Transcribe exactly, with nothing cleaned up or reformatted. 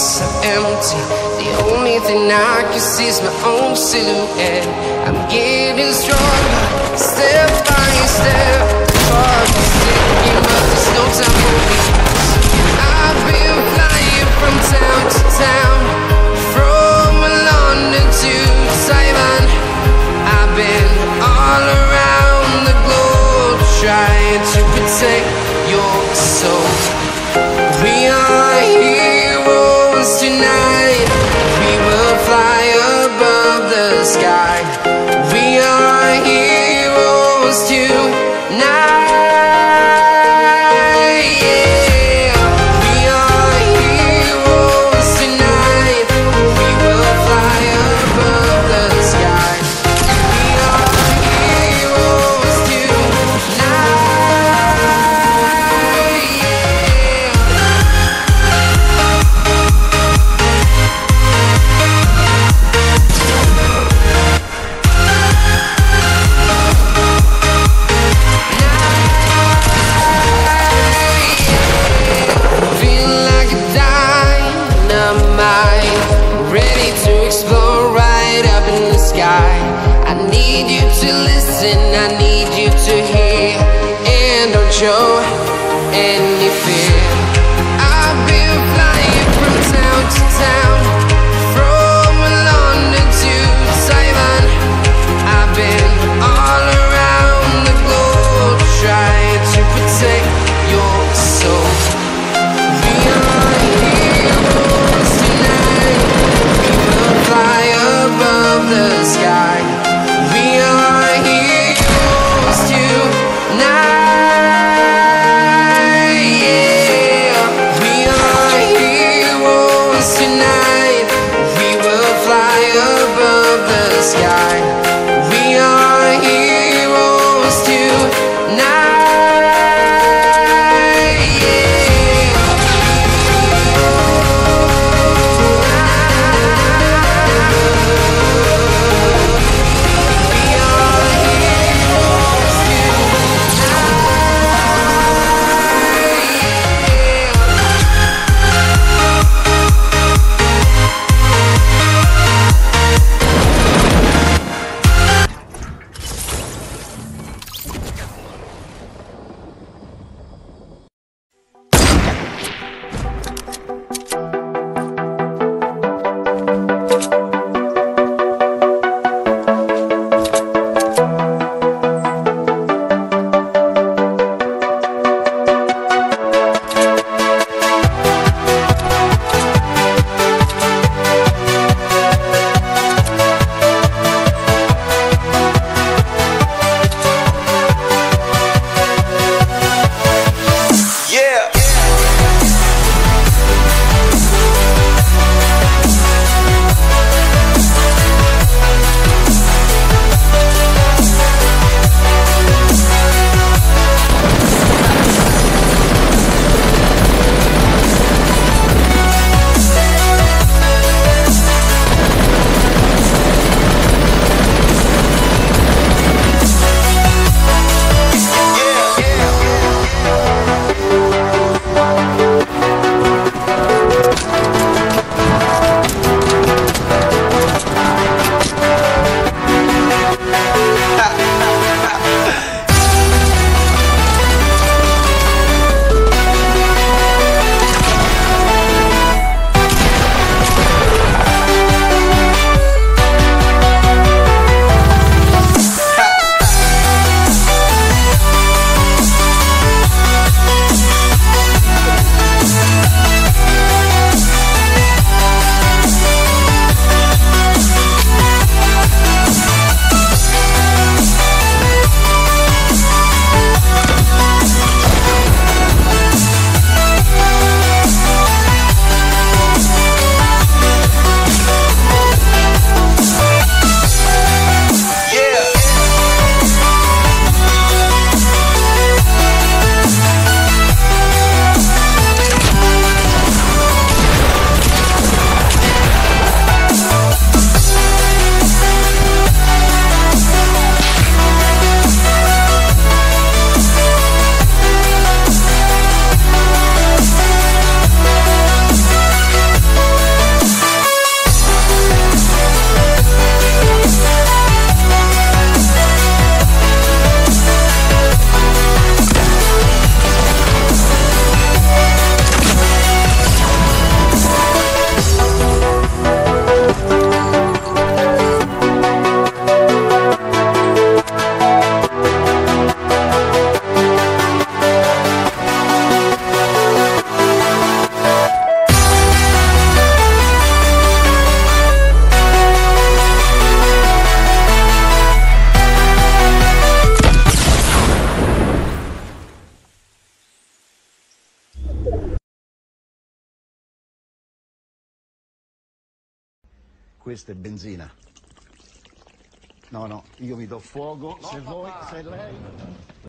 so empty. The only thing I can see is my own silhouette. I'm getting stronger, step by step. Far sinking, but there's no time for me. I've been flying from town to town, from London to Taiwan. I've been all around the globe, trying to protect your soul. We are heroes tonight. We will fly above the sky. We are heroes tonight. Yeah. We are heroes tonight. We will fly above the sky. We are heroes tonight. I need you to listen, I need you to hear, and don't show any fear. I've been flying from town to town, from London to Taiwan. I've been all around the globe, trying to protect your soul. We are heroes tonight. We will fly above the sky. We are heroes. Questa è benzina. No, no, io mi do fuoco, No, se papà. voi, se lei...